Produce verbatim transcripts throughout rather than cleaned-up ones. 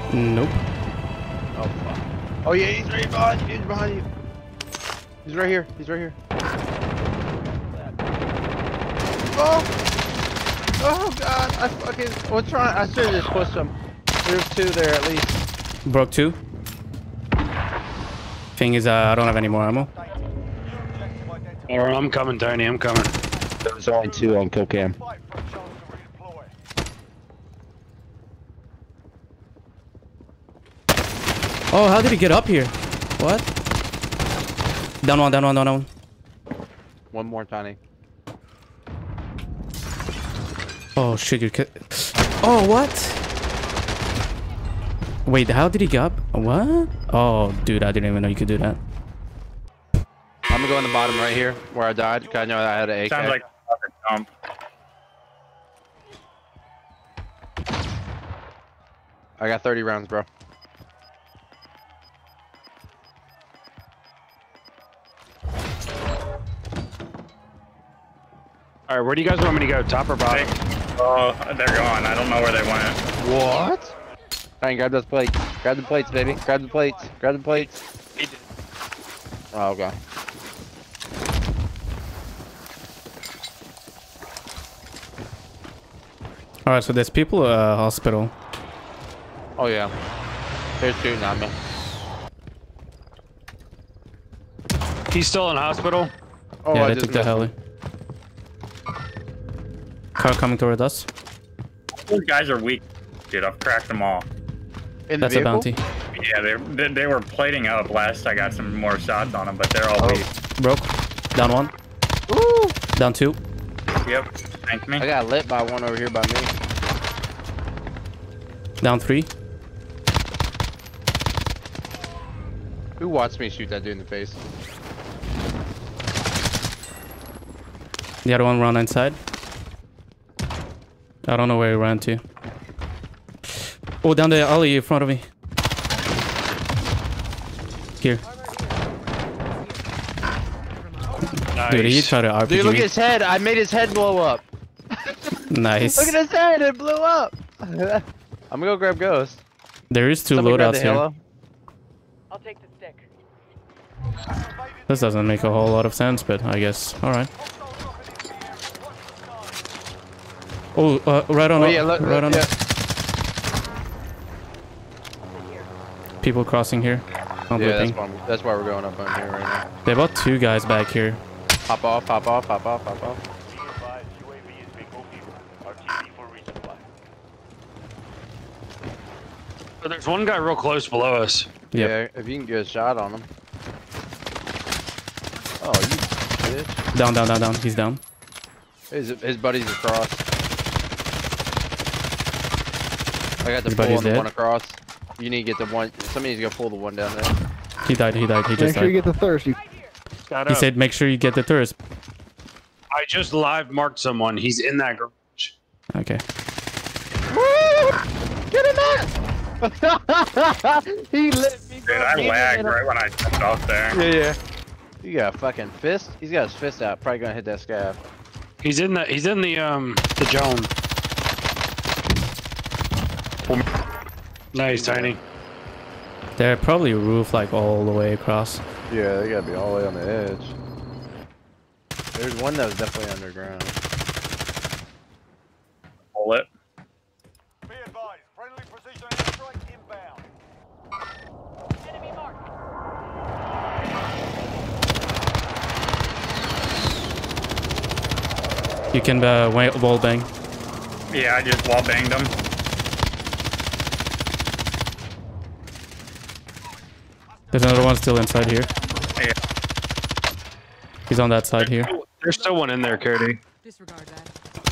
Nope. Oh fuck. Oh yeah, he's right behind you. He's behind you. He's right here. He's right here. Oh! Oh god! I fucking. We're trying. I should have just pushed him. There's two there at least. Broke two. Thing is, uh, I don't have any more ammo. Alright, I'm coming, Tony. I'm coming. There's only two on kill cam. Oh, how did he get up here? What? Down one, down one, down one. One more, Tiny. Oh shit, you could. Oh, what? Wait, how did he get up? What? Oh, dude, I didn't even know you could do that. I'm gonna go on the bottom right here where I died. Cause I know I had an A K. Sounds like a fucking dump. I got thirty rounds, bro. Alright, where do you guys want me to go? Top or bottom? Oh, they're gone. I don't know where they went. What? Alright, grab those plates. Grab the plates, baby. Grab the plates. Grab the plates. Oh, okay. Alright, so there's people at uh, hospital. Oh, yeah. They're shooting at me. He's still in hospital. Oh, yeah, I they just took the missed him. heli. Car coming toward us. Those guys are weak, dude. I've cracked them all. In the That's a vehicle? bounty. Yeah, they, they they were plating up last. I got some more shots on them, but they're all Oh. weak. Broke. Down one. Woo! Down two. Yep. Thank me. I got lit by one over here by me. Down three. Who watched me shoot that dude in the face? The other one ran inside. I don't know where he ran to. Oh, down the alley in front of me. Here. Nice. Dude, he tried to R P G Dude, look me. at his head. I made his head blow up. Nice. Look at his head. It blew up. I'm gonna go grab Ghost. There is two Somebody grab loadouts the here. Halo. I'll take the stick. This doesn't make a whole lot of sense, but I guess. Alright. Oh, uh, right on Oh, the- yeah, look, right on yeah. the- People crossing here. I'm Yeah, that's blipping. why, that's why we're going up on here right now. They bought two guys back here. Pop off, pop off, pop off, pop off. But there's one guy real close below us. Yep. Yeah, if you can get a shot on him. Oh, you bitch. Down, down, down, down. He's down. His, his buddy's across. I got the His pull buddy's on the dead? one across. You need to get the one. Somebody needs to go pull the one down there. He died, he died, he Make just sure you died. get the thirst. You Got He up. said make sure you get the tourist. I just live marked someone. He's in that garage. Okay. Woo! Get him back! He lit me. Dude, I lagged right when I jumped off there. Yeah, yeah. You got a fucking fist? He's got his fist out. Probably gonna hit that scab. He's in the he's in the um the zone. Nice, Tiny. They're probably roof like all the way across. Yeah, they gotta be all the way on the edge. There's one that was definitely underground. Pull it. Be advised, friendly precision airstrike inbound. Enemy marked. You can uh, wa- wall bang. Yeah, I just wall banged them. There's another one still inside here. Yeah. He's on that side here. There's still one in there, Cody. Disregard that.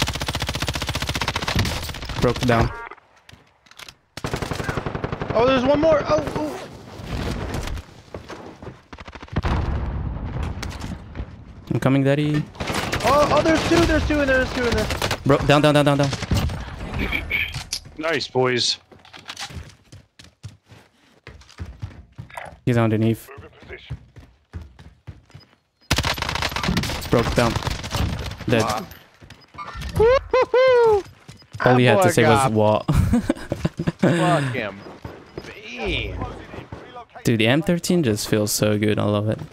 Broke down. Oh, there's one more. Oh, oh. I'm coming, daddy. Oh, oh, there's two. There's two in there. There's two in there. Bro, down, down, down, down, down. Nice, boys. He's underneath. Broke down. Dead. Wow. All he had That to boy say got was what? Fuck him. Damn. Dude, the M thirteen just feels so good. I love it.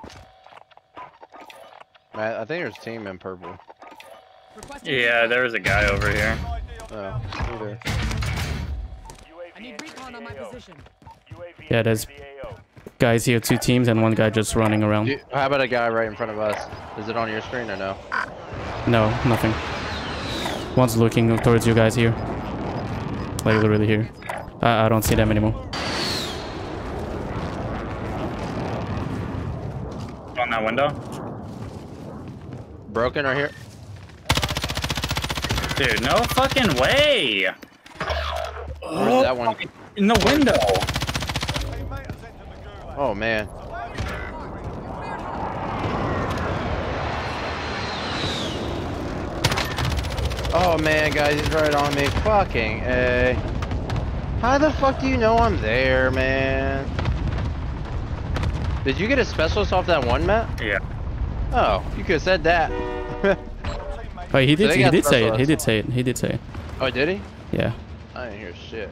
Man, I think there's a team in purple. Yeah, there was a guy over here. Oh, either. I need recon on my position. Yeah, there's guys here, two teams, and one guy just running around. Do- How about a guy right in front of us? Is it on your screen or no? No, nothing. One's looking towards you guys here. Like literally here. I, I don't see them anymore. On that window? Broken right here. Dude, no fucking way! Where's that one? In the window! Oh man. Oh man, guys, he's right on me. Fucking A. How the fuck do you know I'm there, man? Did you get a specialist off that one map? Yeah. Oh, you could have said that. Oh, he did. they He got did say it. He specialists. did say it. He did say it. Oh, did he? Yeah. I didn't hear shit.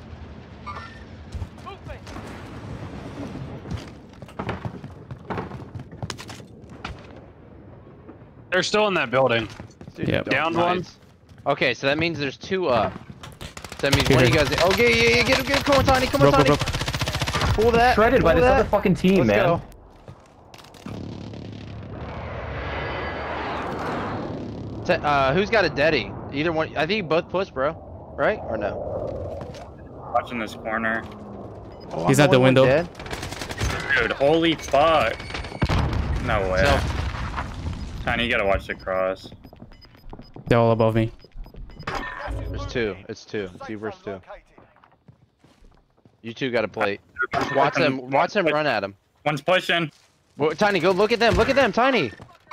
They're still in that building. Dude, Yep. don't- Down nice. one. Okay, so that means there's two up. So that means Here, one of you here. guys. Oh, yeah, yeah, yeah, get him, get him. Come on, Tiny. Come on, Bro, bro, Tiny. bro. Pull that. Shredded by pull this that. other fucking team, Let's man. go. T- uh, who's got a deady? Either one. I think you both push, bro. Right or no? Watching this corner. Oh, He's I'm at the only one window. dead? Dude, holy fuck. No way. So, Tiny, you gotta watch the cross. They're all above me. there's two. It's two. Two versus two. You two got a plate. Just watch them. Watch them run at him. One's pushing. Well, Tiny, go look at them. Look at them, Tiny.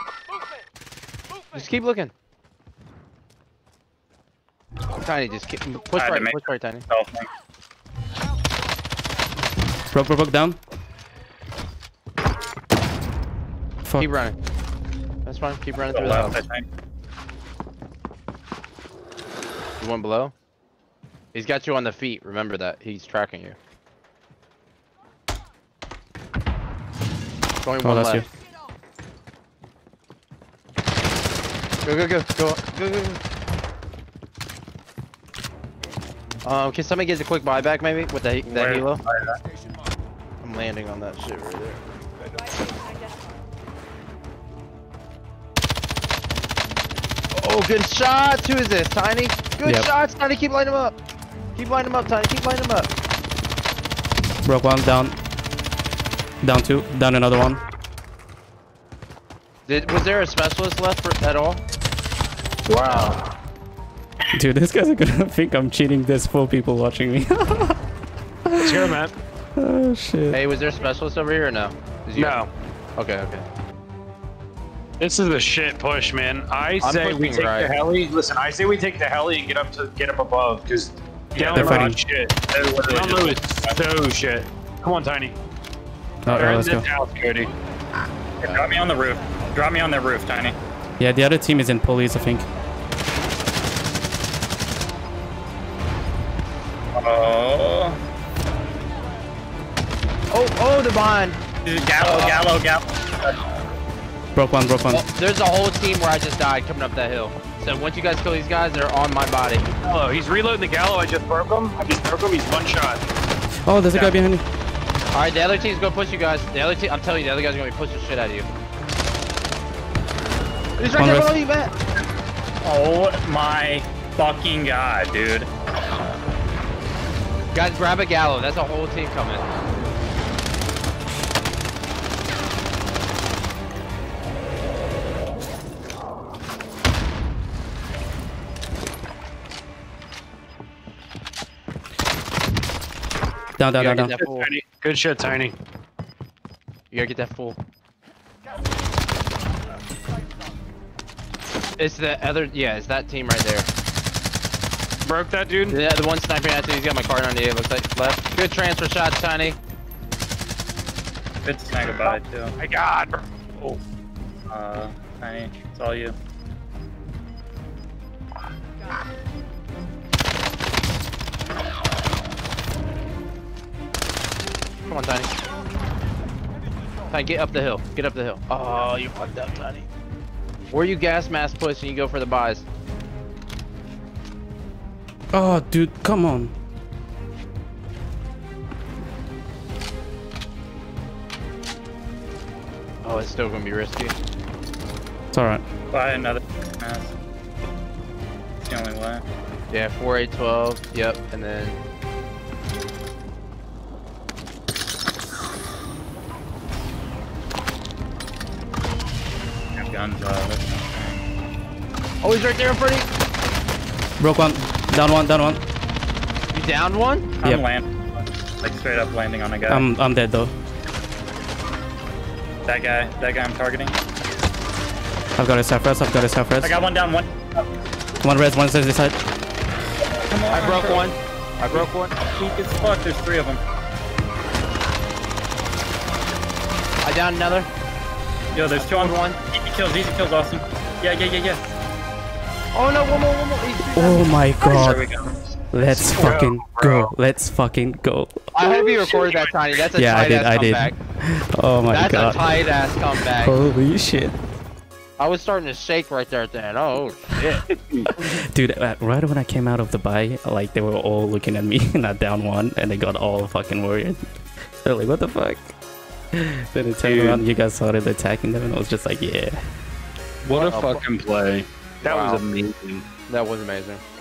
Just keep looking. Tiny, just keep, push I had to right. make- Push right, Tiny. Selfing. Broke, broke, broke down. Fuck. Keep running. That's fine. Keep running The through the left, house. I think. The one below. He's got you on the feet. Remember that. He's tracking you. Going Oh, one that's you. left. Go, go, go, go, go, go, go. Um, can somebody get a quick buyback maybe with the, that Where- helo? oh, yeah. I'm landing on that shit right there. Oh, good shots! Who is this? Tiny? Good Yep. shots, Tiny. Keep lining them up. Keep lining them up, Tiny. Keep lining them up. Broke one down. Down two. Down another one. Did was there a specialist left for, at all? Wow. Dude, this guy's gonna think I'm cheating. There's four people watching me. Let's go, man. Oh shit. Hey, was there a specialist over here or no? Did you- No. Okay, okay. This is a shit push, man. I I'm say we pushing take right. the heli. Listen, I say we take the heli and get up to get up above because down they're low fighting. is shit. They're literally Down low is just- so shit. Come on, Tiny. Oh, They're in let's this go. house, Cody. Drop me on the roof. Drop me on their roof, Tiny. Yeah, the other team is in police, I think. Oh. Oh, oh, the bond. Gallo, Gallo, Gallo. Broke one, broke one. Well, there's a whole team where I just died coming up that hill. So once you guys kill these guys, they're on my body. Oh, he's reloading the gallo. I just broke him. I just broke him. He's one shot. Oh, there's a guy behind you. All right, the other team's gonna push you guys. The other team, I'm telling you, the other guys are gonna be pushing the shit out of you. He's right One there rest. below you, Matt. Oh my fucking god, dude. Guys, grab a gallo. That's a whole team coming. Down, down, You down, gotta down. get that full. Tiny. Good shit, Tiny. You gotta get that full. It's the other, yeah, it's that team right there. Broke that dude. Yeah, the one sniping at you. He's got my card on the it looks like left. Good transfer shots, Tiny. Good snag about it, too. My God, bro. Oh. Uh, Tiny, it's all you. Come on, Tiny. Tiny, get up the hill. Get up the hill. Oh, you fucked up, Tiny. Where you gas mask push and you go for the buys. Oh, dude, come on. Oh, it's still gonna be risky. It's alright. Buy another mask. It's the only way. Yeah, four eight twelve. Yep, and then. Have guns, uh, that's not Oh, he's right there in front of you. Broke one. Down one, down one. You downed one? I'm Yep. landing. Like straight up landing on a guy. I'm I'm dead though. that guy, that guy I'm targeting. I've got his half res, I've got his half res. I got one down, one. One res, one says this side. Come on. I broke one. I broke one. Weak as fuck, there's three of them. I downed another. Yo, there's two on one. Easy kills, easy kills, awesome. Yeah, yeah, yeah, yeah. Oh no, one more, one more. He's- Oh my There we god. go. Let's Bro, fucking bro. go. Let's fucking go. I hope you recorded that, Tiny. That's a Yeah, I tight did, ass I did. comeback. Oh my That's god. a tight ass comeback. Holy shit. I was starting to shake right there at the end. Oh shit. Dude, uh, right when I came out of the buy, like they were all looking at me and I down one and they got all fucking worried. They're like, what the fuck? Then it turned Dude. around, you guys started attacking them and I was just like, yeah. What a Oh, fucking play. That Wow. was amazing. That was amazing.